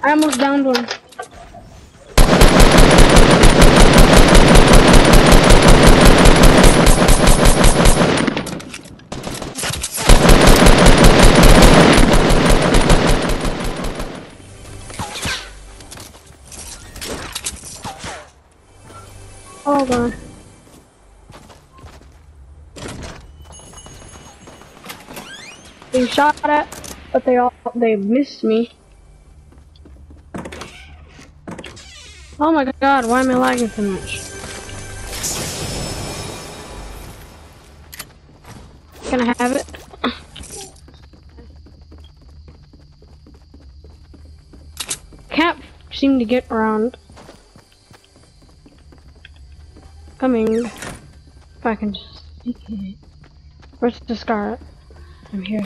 I almost downed one. Oh god. They shot at, but they missed me. Oh my god, why am I lagging so much? Can I have it? Can't seem to get around. Coming. If I can just sneak in. Where's the scar? I'm here.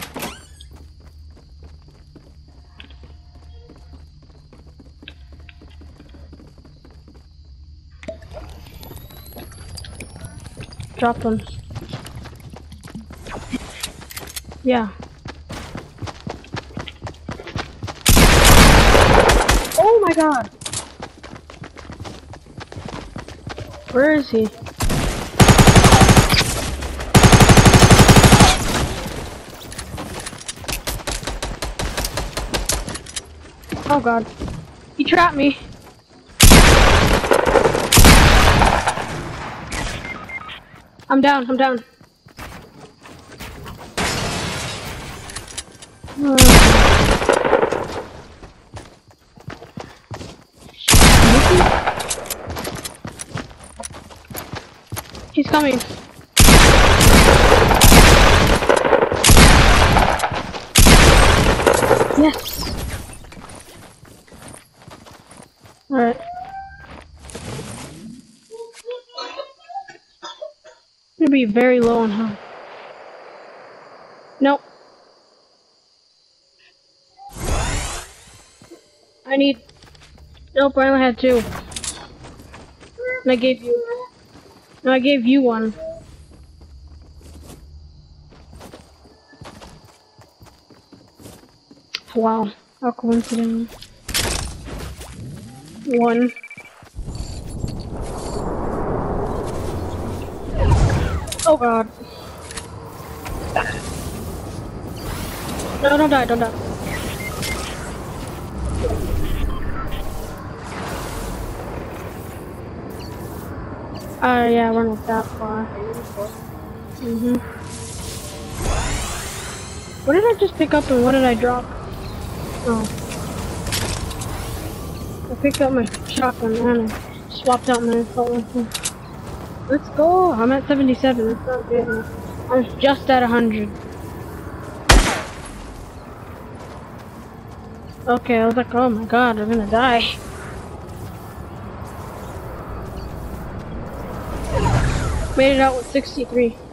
Drop them. Yeah. Oh my god! Where is he? Oh god. He trapped me. I'm down, I'm down. He's coming. Yes. Alright. I'm gonna be very low on health. Nope. I need. Nope, I only had 2. And I gave you. No, I gave you 1. Wow. How coincidental. 1. Oh god. No, don't die, don't die. Yeah, we're not that far. What did I just pick up and what did I drop? Oh. I picked up my shotgun and I swapped out my assault rifle. Let's go! I'm at 77, that's not good enough. I was just at 100. Okay, I was like, oh my god, I'm gonna die. Made it out with 63.